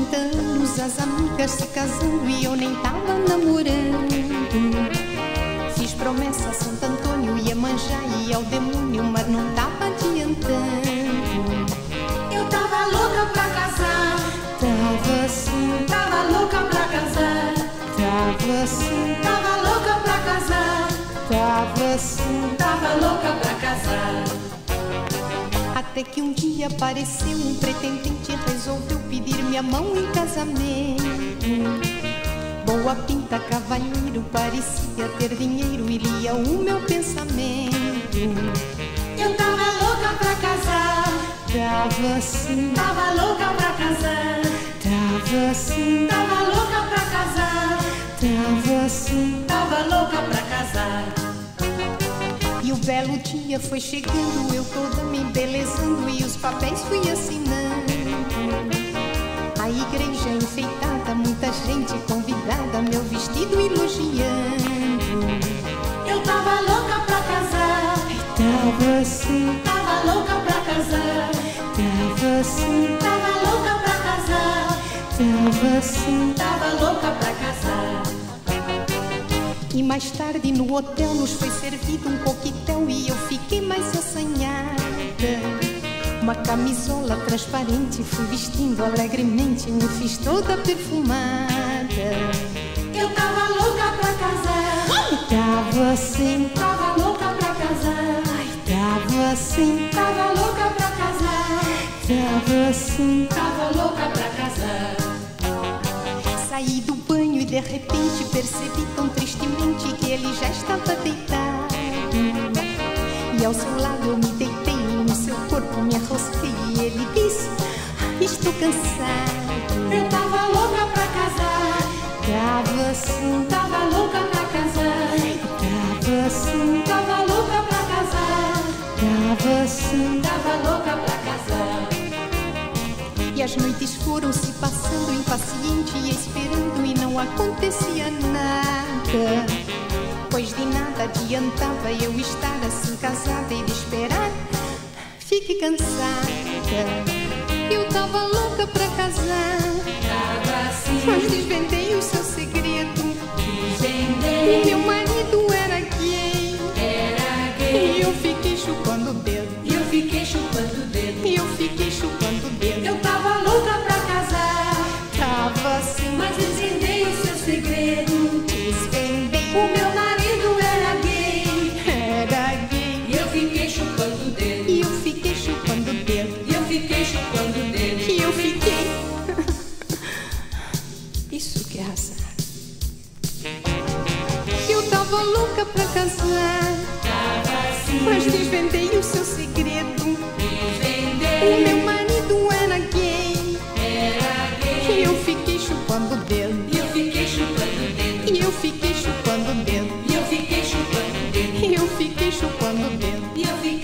30 anos, as amigas se casando e eu nem tava namorando. Fiz promessa a Santo Antônio, ia manjar e ao demônio, mas não tava adiantando. Eu tava louca pra casar, Tava assim, tava louca pra casar, tava assim, tava louca pra casar, tava assim. tava louca pra casar. Até que um dia apareceu um pretendente, resolveu pedir minha mão em casamento. Boa pinta, cavalheiro, parecia ter dinheiro e lia o meu pensamento. Eu tava louca pra casar, Tava assim, tava louca pra casar, tava assim, tava louca pra casar, tava assim. tava louca pra casar. E o belo dia foi chegando, eu toda me embelezando e os papéis fui assinando. A igreja enfeitada, muita gente convidada, meu vestido elogiando. Eu tava louca pra casar, Tava assim, tava louca pra casar, tava assim, tava louca pra casar, tava assim. tava louca pra casar. E mais tarde no hotel nos foi servido um coquetel e eu fiquei mais assanhada. Uma camisola transparente fui vestindo alegremente, me fiz toda perfumada. Eu tava louca pra casar, Tava assim, tava louca pra casar, tava assim, tava louca pra casar, tava assim. tava louca pra casar. Saí do banho e de repente percebi tão tristemente que ele já estava deitado. E ao seu lado eu me deitei e no seu corpo me arrostei e ele disse: estou cansado. Eu tava louca pra casar, Tava assim, tava louca pra casar, tava assim, tava louca pra casar, tava assim. tava louca pra casar. E as noites foram se passando impaciente e esperando e não acontecia nada. Pois de nada adiantava eu estar assim casada e de esperar. Fiquei cansada. Eu tava louca pra casar, Tava assim, mas desvendei o seu segredo. desvendei, O meu marido era gay era e gay, eu fiquei chupando o dedo. e eu fiquei chupando o dedo. E eu fiquei chupando o dedo. Eu tava louca pra casar, Tava assim, mas desvendei o seu segredo. desvendei. O meu marido era gay, Era gay e eu fiquei chupando o dedo. e eu fiquei chupando o dedo. E eu fiquei chupando o dedo. E eu fiquei. Isso que é azar. Eu tava louca pra casar, Tava assim, mas desvendei o seu segredo. O desvendei, meu marido era gay era e gay, eu fiquei chupando o dedo. e eu fiquei chupando o dedo. E eu fiquei chupando o dedo. E eu fiquei chupando o dedo. E eu fiquei chupando o dedo. E eu fiquei